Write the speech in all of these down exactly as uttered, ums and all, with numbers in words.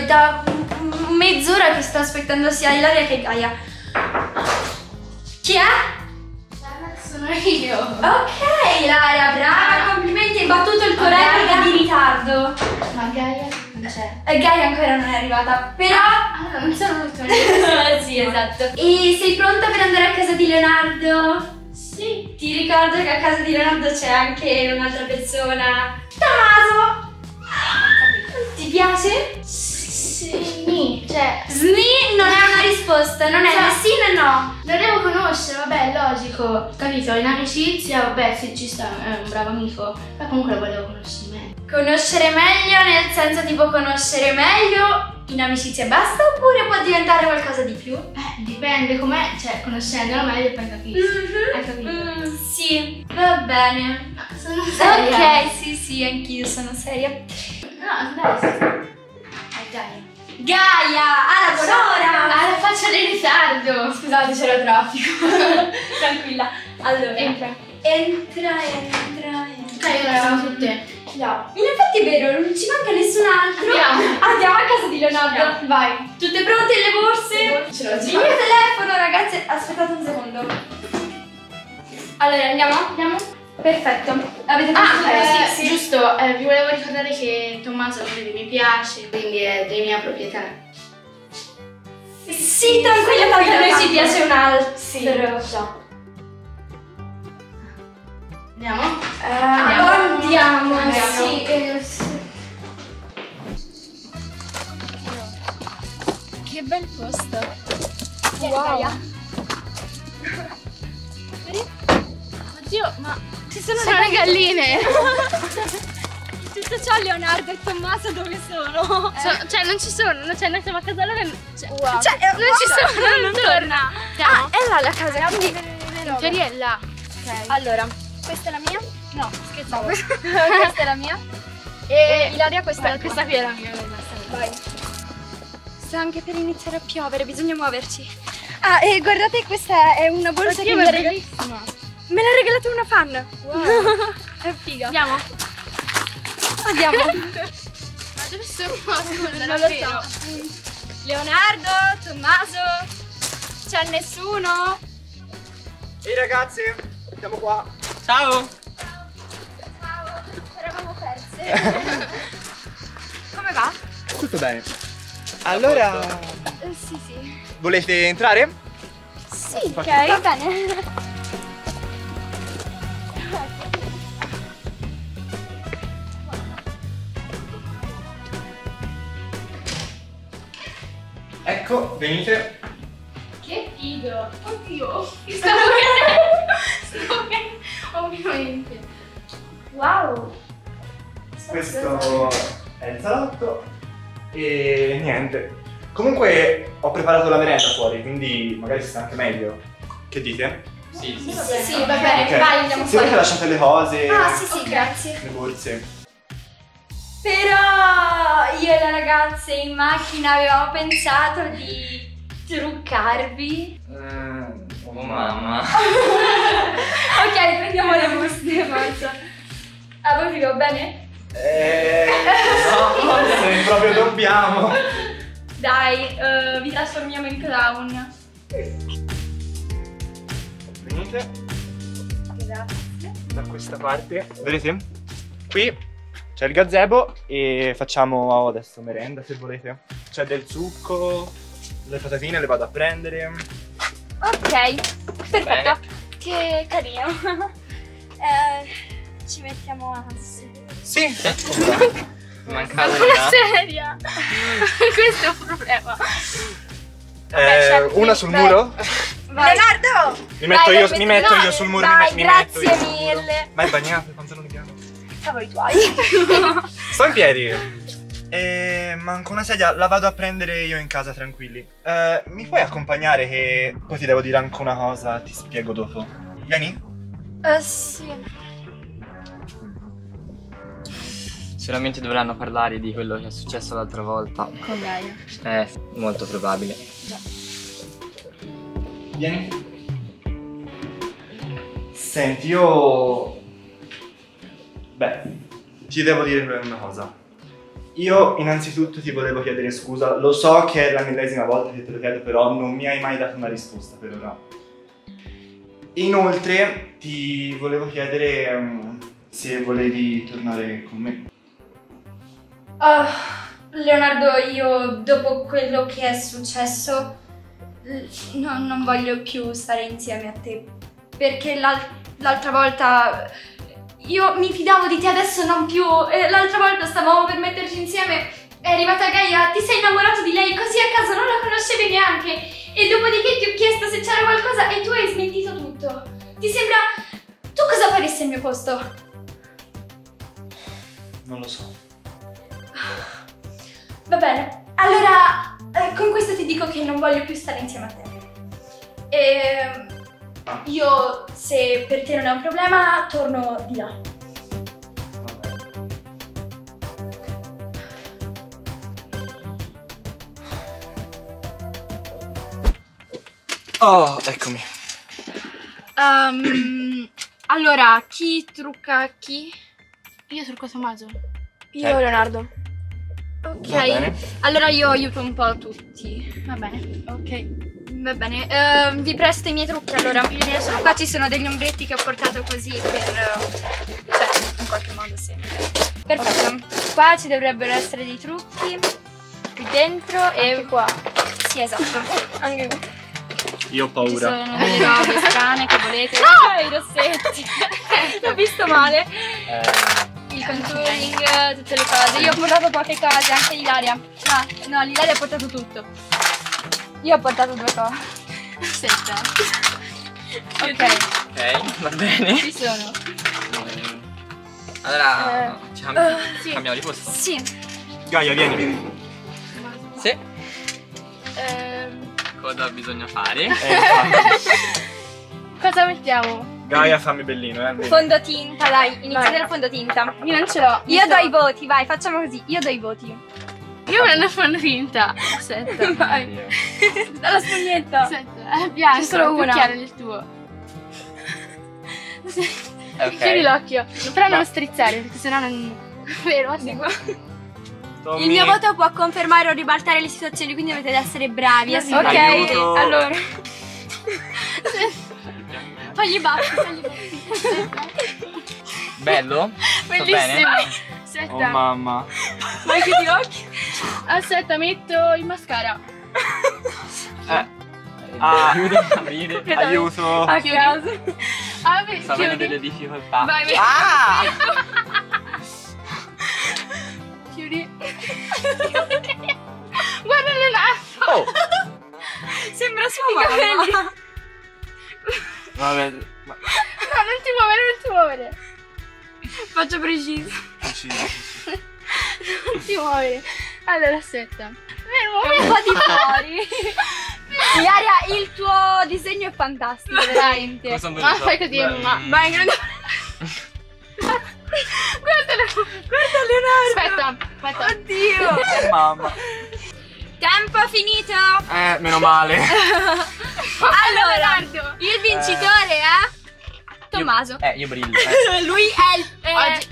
da mezz'ora che sto aspettando sia Ilaria che Gaia. Chi è? Sono io. Ok, Ilaria, brava, complimenti, hai battuto il tuo record di ritardo. Ma Gaia non c'è. E Gaia ancora non è arrivata, però... Ah, non sono l'ultima. Sì, esatto. E sei pronta per andare a casa di Leonardo? Sì. Ti ricordo che a casa di Leonardo c'è anche un'altra persona. Tommaso! Ti piace? Sì. Cioè, Sni non è una risposta, non è Cioè- né sì né no. lo devo conoscere, vabbè, è logico. Capito? In amicizia, vabbè, se ci sta, è un bravo amico. Ma comunque lo volevo conoscere meglio. Conoscere meglio nel senso tipo conoscere meglio in amicizia e basta oppure può diventare qualcosa di più? Eh, dipende com'è, cioè, conoscendolo meglio poi capisci. Mhm. Hai capito? Mm, sì, va bene. Sono seria. Ok, sì, sì, anch'io sono seria. No, dai, sì. Eh, dai. Gaia, alla buon'ora! Alla faccia di ritardo. Scusate, c'era traffico. Tranquilla. Allora, Entra. entra, entra, entra. Dai, ora siamo tutte. No. In effetti è vero, non ci manca nessun altro. Andiamo. Andiamo a casa di Leonardo. Andiamo. Vai. Tutte pronte le borse? Ce l'ho Il già. mio telefono, ragazzi. Aspettate un secondo. Allora, andiamo? Andiamo? Perfetto. Avete fatto Ah, eh, eh, sì, giusto, eh, vi volevo ricordare che Tommaso mi piace, quindi è di mia proprietà. Sì, tranquilla, tanto a noi ci piace un altro. Sì. Già. Andiamo? Eh, andiamo. Andiamo. Sì, eh, sì. Che bel posto. Wow. Oddio, ma ci sono, Sono le galline! tutto ciò Leonardo e Tommaso dove sono? So- cioè non ci sono, non c'è, noi siamo a casa loro. Cioè, Wow. cioè, eh, non ci sono, non torna. Ah, È là la casa, quindi... In teoria è là. allora, questa è la mia? No, scherzavo. No. Questa è la mia. E Ilaria, questa è la tua. Questa qui è la mia. Vai. Sta anche per iniziare a piovere, bisogna muoverci. Ah, e guardate, questa è una borsa che Oddio, mi è ha regalato. bellissima. Me l'ha regalata una fan. Wow. È figa. Andiamo. Andiamo. Ma dove sono? Scusa, Non lo davvero? so. Leonardo, Tommaso, c'è nessuno? Ehi ragazzi, siamo qua. Ciao. Ciao, eravamo perse. Come va? Tutto bene. Allora, Eh, sì, sì. volete entrare? Sì, ok, va bene. Ecco, venite. Che figo. Oddio. Mi stavo vedendo. Stavo vedendo. Ovviamente. Wow. Questo è il salotto. E niente. Comunque ho preparato la merenda fuori, quindi magari si sta anche meglio. Che dite? Sì, sì. Sì, sì, va bene, Ok. vai, andiamo Se volete fuori. lasciate le cose, Ah, sì, sì, Ok. grazie. le borse. Però io e le ragazze in macchina avevamo pensato di truccarvi. Eh, oh mamma. Ok, prendiamo le buste, forza. A voi vi va bene? Eh, no, se proprio dobbiamo. Dai, eh, vi trasformiamo in clown. Venite Grazie. da questa parte. Vedete? Qui c'è il gazebo e facciamo adesso merenda se volete. C'è del succo, le patatine le vado a prendere. Ok, perfetto. Bene. Che carino. Eh, ci mettiamo a sedere. Sì. Mancava Ma di là. seria. Questo è un problema. Eh, una sul vai. muro? Vai. Leonardo! Mi metto, Vai, io, vai, mi metti- metto no, io sul muro, vai, mi, mi metto io grazie sul muro. mille. Ma è bagnato, i pantaloni piano. Cavoli tuoi. Sto in piedi. E manco una sedia, la vado a prendere io in casa, tranquilli. Eh, mi puoi accompagnare che poi ti devo dire anche una cosa, ti spiego dopo. Vieni? Eh sì. Sicuramente dovranno parlare di quello che è successo l'altra volta. Con Gaia. È molto probabile. Vieni. Senti, io... Beh, ti devo dire una cosa. io innanzitutto ti volevo chiedere scusa, lo so che è la millesima volta che te lo chiedo, però non mi hai mai dato una risposta per ora. Inoltre ti volevo chiedere um, se volevi tornare con me. Oh, Leonardo, io dopo quello che è successo no, non voglio più stare insieme a te, perché l'al- l'altra volta io mi fidavo di te, adesso non più. Eh, l'altra volta stavamo per metterci insieme, è arrivata Gaia, ti sei innamorato di lei così a caso, non la conoscevi neanche, e dopodiché ti ho chiesto se c'era qualcosa e tu hai smentito tutto. Ti sembra... tu cosa faresti al mio posto? Non lo so. Va bene, allora eh, con questo ti dico che non voglio più stare insieme a te. E io, se per te non è un problema, torno di là. Oh, eccomi. Um, allora, chi trucca chi? Io trucco Tommaso. Io, Eh. Leonardo. Ok, Va bene. allora io aiuto un po' tutti. Va bene. Ok, va bene. Eh, vi presto i miei trucchi allora. Qua ci sono degli ombretti che ho portato così per... eh, cioè, in qualche modo sempre. Perfetto. Qua ci dovrebbero essere dei trucchi. Qui dentro e... qua. Sì, esatto. Anche qua. Io ho Ci paura. sono delle robe strane che volete. No! I rossetti. L'ho visto male. Eh, Il contouring, tutte le cose. Io ho portato poche cose, anche Ilaria. No, no, l'Ilaria ha portato tutto. Io ho portato due cose. Aspetta. Ok, Ok, va bene. ci sono. Allora, ci cambi- eh, sì. cambiamo di posto? Sì. Gaia, vieni, vieni. Sì. Ehm, Cosa bisogna fare? Eh, infatti. cosa mettiamo? Gaia, fammi bellino, eh. vieni. Fondotinta, dai, inizia Vai. dal fondotinta. Io non ce l'ho. Io do i voti, vai, facciamo così. Io do i voti. Io non ne fanno finta. Aspetta. Vai. Dalla spugnetta. Aspetta, è bianco. C'è solo più una. chiaro del tuo. Ok. Chiudi l'occhio. Però non Ma- strizzare, perché sennò non... Vero, ma sì. Tommy. Il mio voto può confermare o ribaltare le situazioni, quindi dovete essere bravi. Ok, Ok, aiuto. allora. Fagli i baffi, fagli i baffi. Bello? Sta Bellissimo. bene? Aspetta. Oh mamma. Vai, chiudi gli occhi. Aspetta, metto il mascara. Eh. Ah, Aiuto a aprire. aiuto. A Chiudi. caso. Apri, Sta avendo chiudi. delle difficoltà. Vai, vai. Ah! Chiudi. Guarda le naso. Oh! Sembra sua mamma. Vabbè, ma... No, non ti muovere, non ti muovere. Faccio preciso. Sì, sì. Non ti muovere. Allora, aspetta. Fermo, Un po' di fuori. Ilaria, il tuo disegno è fantastico, veramente. Cosa sono Ma venuto? fai così, Beh, ma... mm, Vai, grande. Guarda, Guarda Leonardo. aspetta, aspetta. Oddio. Mamma. Tempo finito. Eh, meno male. Allora, il vincitore è Tommaso. Eh, io brillo. Lui è il... È, Oggi-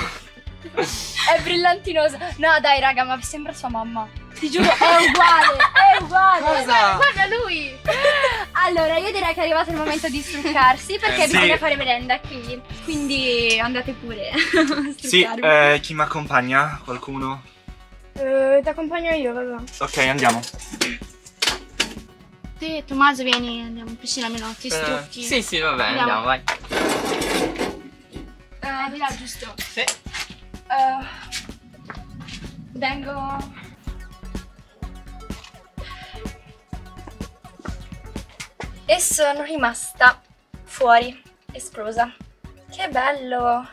è brillantinoso. No, dai, raga, ma sembra sua mamma. Ti giuro, è uguale. È uguale. Cosa? Guarda lui. Allora, io direi che è arrivato il momento di struccarsi perché Eh, sì. bisogna fare merenda qui. Quindi andate pure a Sì, struccarvi. eh, chi mi accompagna? Qualcuno? Eh, ti accompagno io, vabbè. Ok, andiamo. Te, Tommaso, vieni, andiamo in piscina, almeno ti Eh, strucchi. sì, sì, va bene, Andiamo. andiamo, vai. Eh, di là, giusto. Sì. Eh, vengo... E sono rimasta fuori, esplosa. Che bello!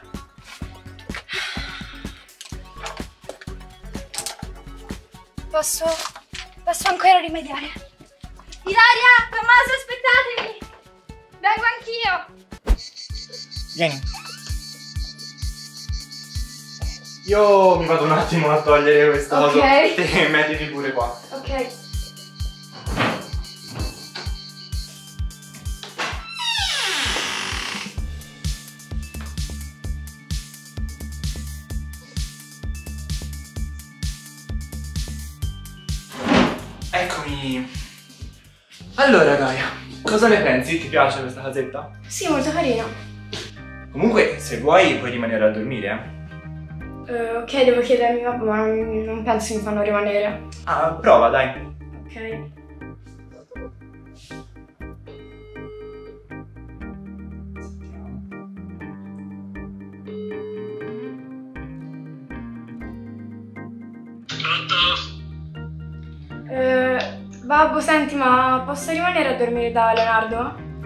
Posso... posso ancora rimediare. Ilaria, Tommaso, aspettatemi! Vengo anch'io! Vieni. Io mi vado un attimo a togliere questa Ok. cosa. Te mettiti pure qua. Ok. Eccomi. Allora, Gaia, cosa ne pensi? Ti piace questa casetta? Sì, molto carino. Comunque, se vuoi, puoi rimanere a dormire, eh? Eh, ok, devo chiedere a mio papà, ma non, non penso mi fanno rimanere. Ah, prova, dai. Ok. Eh, babbo, senti, ma posso rimanere a dormire da Leonardo?